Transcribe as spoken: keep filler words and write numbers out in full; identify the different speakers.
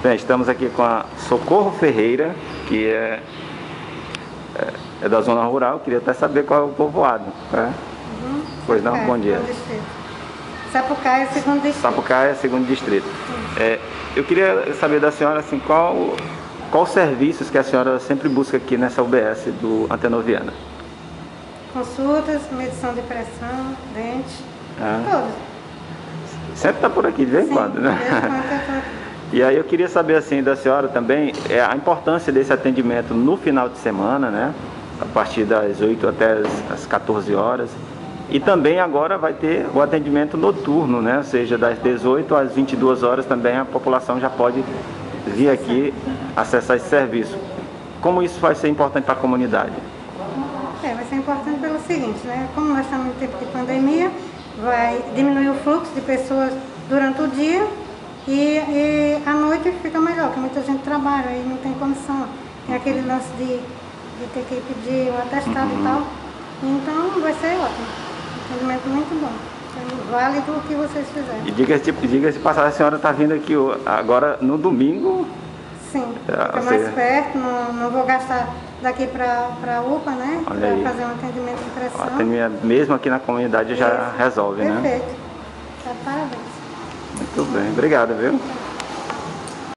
Speaker 1: Bem, estamos aqui com a Socorro Ferreira, que é, é, é da zona rural. Queria até saber qual é o povoado. Né?
Speaker 2: Uhum.
Speaker 1: Pois não,
Speaker 2: Sapucaia,
Speaker 1: bom dia.
Speaker 2: Sapucaia, segundo distrito.
Speaker 1: Sapucaia, segundo distrito. É, eu queria saber da senhora assim, qual, qual serviços que a senhora sempre busca aqui nessa U B S do Antenoviana.
Speaker 2: Consultas, medição de pressão, dente,
Speaker 1: Ah.
Speaker 2: todos.
Speaker 1: Sempre está por aqui de vez em
Speaker 2: Sim,
Speaker 1: quando, né?
Speaker 2: de vez em quando eu tô aqui.
Speaker 1: E aí eu queria saber assim da senhora também é, a importância desse atendimento no final de semana, né? A partir das oito até as, as quatorze horas. E também agora vai ter o atendimento noturno, né? Ou seja, das dezoito às vinte e duas horas também a população já pode vir aqui acessar esse serviço. Como isso vai ser importante para a comunidade?
Speaker 2: É, vai ser importante pelo seguinte, né? Como nós estamos em tempo de pandemia, vai diminuir o fluxo de pessoas durante o dia e, e à noite fica melhor, porque muita gente trabalha e não tem condição. Tem aquele lance de, de ter que pedir um atestado uhum. e tal. Então vai ser ótimo. Um atendimento muito bom. Válido o que vocês fizerem.
Speaker 1: E diga-se diga passar, a senhora está vindo aqui agora no domingo?
Speaker 2: Sim,
Speaker 1: é,
Speaker 2: fica mais perto, não, não vou gastar daqui para a U P A, né? Para fazer um atendimento de pressão.
Speaker 1: Atendimento mesmo aqui na comunidade já Isso. resolve,
Speaker 2: Perfeito.
Speaker 1: né?
Speaker 2: Perfeito. Tá, parabéns.
Speaker 1: Muito bem, obrigado, viu?